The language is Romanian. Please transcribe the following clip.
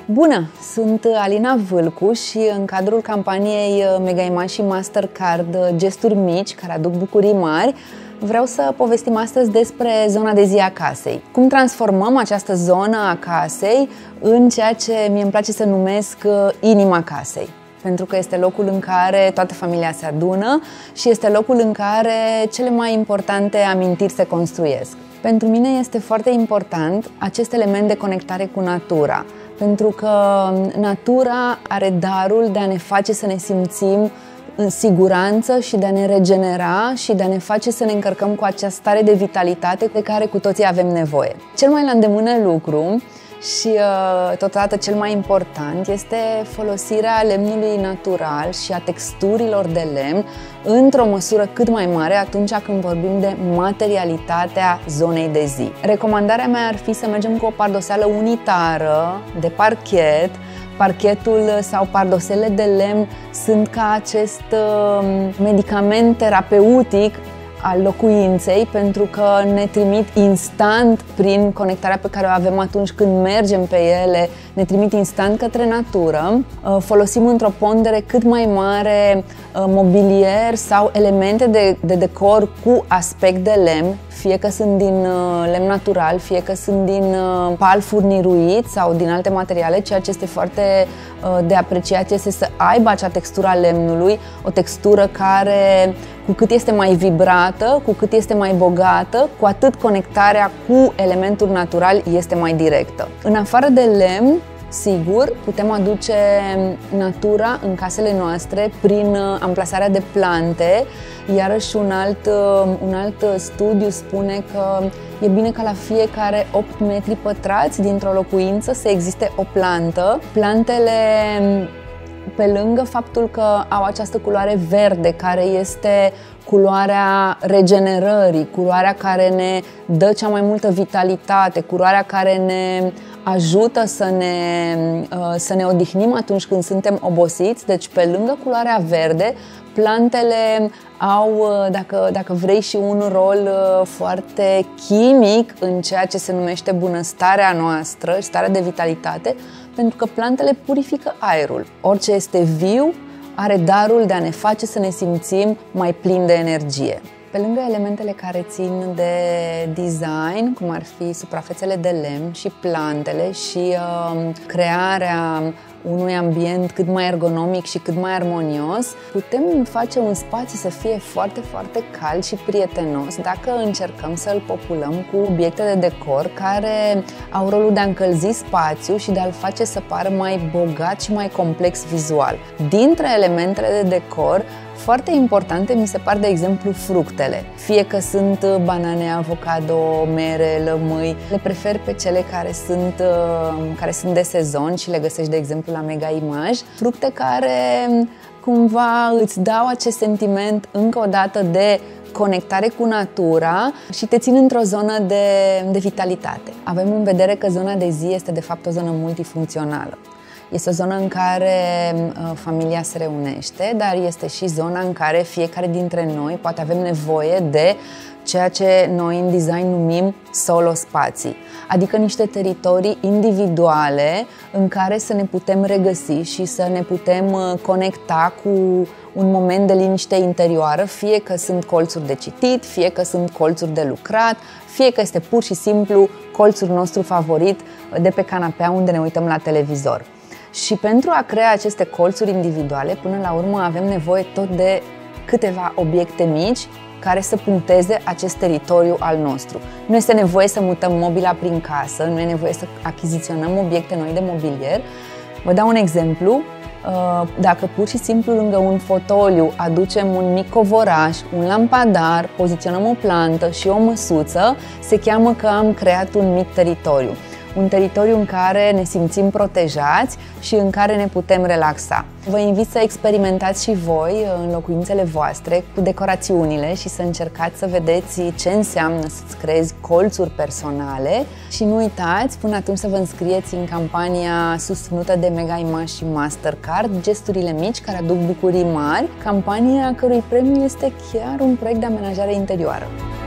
Bună! Sunt Alina Vâlcu și în cadrul campaniei Mega Image și Mastercard Gesturi Mici care aduc bucurii mari, vreau să povestim astăzi despre zona de zi a casei. Cum transformăm această zonă a casei în ceea ce mie îmi place să numesc inima casei. Pentru că este locul în care toată familia se adună și este locul în care cele mai importante amintiri se construiesc. Pentru mine este foarte important acest element de conectare cu natura, pentru că natura are darul de a ne face să ne simțim în siguranță și de a ne regenera și de a ne face să ne încărcăm cu această stare de vitalitate de care cu toții avem nevoie. Cel mai la îndemână lucru și totodată cel mai important este folosirea lemnului natural și a texturilor de lemn într-o măsură cât mai mare atunci când vorbim de materialitatea zonei de zi. Recomandarea mea ar fi să mergem cu o pardoseală unitară de parchet. Parchetul sau pardoselele de lemn sunt ca acest medicament terapeutic al locuinței, pentru că ne trimit instant, prin conectarea pe care o avem atunci când mergem pe ele, ne trimit instant către natură. Folosim într-o pondere cât mai mare mobilier sau elemente de decor cu aspect de lemn, fie că sunt din lemn natural, fie că sunt din pal furniruit sau din alte materiale. Ceea ce este foarte de apreciat este să aibă acea textură a lemnului, o textură care, cu cât este mai vibrată, cu cât este mai bogată, cu atât conectarea cu elementul natural este mai directă. În afară de lemn, sigur, putem aduce natura în casele noastre prin amplasarea de plante. Iarăși un alt studiu spune că e bine ca la fiecare 8 metri pătrați dintr-o locuință să existe o plantă. Plantele, pe lângă faptul că au această culoare verde, care este culoarea regenerării, culoarea care ne dă cea mai multă vitalitate, culoarea care ne ajută să ne odihnim atunci când suntem obosiți. Deci, pe lângă culoarea verde, plantele au, dacă vrei, și un rol foarte chimic în ceea ce se numește bunăstarea noastră, starea de vitalitate, pentru că plantele purifică aerul. Orice este viu are darul de a ne face să ne simțim mai plini de energie. Pe lângă elementele care țin de design, cum ar fi suprafețele de lemn și plantele și crearea unui ambient cât mai ergonomic și cât mai armonios, putem face un spațiu să fie foarte, foarte cald și prietenos dacă încercăm să îl populăm cu obiecte de decor care au rolul de a încălzi spațiul și de a-l face să pară mai bogat și mai complex vizual. Dintre elementele de decor, foarte importante mi se par, de exemplu, fructele. Fie că sunt banane, avocado, mere, lămâi, le prefer pe cele care sunt de sezon și le găsești, de exemplu, la Mega Image. Fructe care cumva îți dau acest sentiment, încă o dată, de conectare cu natura și te țin într-o zonă de vitalitate. Avem în vedere că zona de zi este, de fapt, o zonă multifuncțională. Este o zonă în care familia se reunește, dar este și zona în care fiecare dintre noi poate avem nevoie de ceea ce noi în design numim solo spații, adică niște teritorii individuale în care să ne putem regăsi și să ne putem conecta cu un moment de liniște interioară, fie că sunt colțuri de citit, fie că sunt colțuri de lucrat, fie că este pur și simplu colțul nostru favorit de pe canapea unde ne uităm la televizor. Și pentru a crea aceste colțuri individuale, până la urmă avem nevoie tot de câteva obiecte mici care să puncteze acest teritoriu al nostru. Nu este nevoie să mutăm mobila prin casă, nu e nevoie să achiziționăm obiecte noi de mobilier. Vă dau un exemplu. Dacă pur și simplu lângă un fotoliu aducem un mic covoraș, un lampadar, poziționăm o plantă și o măsuță, se cheamă că am creat un mic teritoriu. Un teritoriu în care ne simțim protejați și în care ne putem relaxa. Vă invit să experimentați și voi în locuințele voastre cu decorațiunile și să încercați să vedeți ce înseamnă să-ți creezi colțuri personale și nu uitați până atunci să vă înscrieți în campania susținută de Mega Image și Mastercard, Gesturile Mici care aduc bucurii mari, campania a cărui premiu este chiar un proiect de amenajare interioară.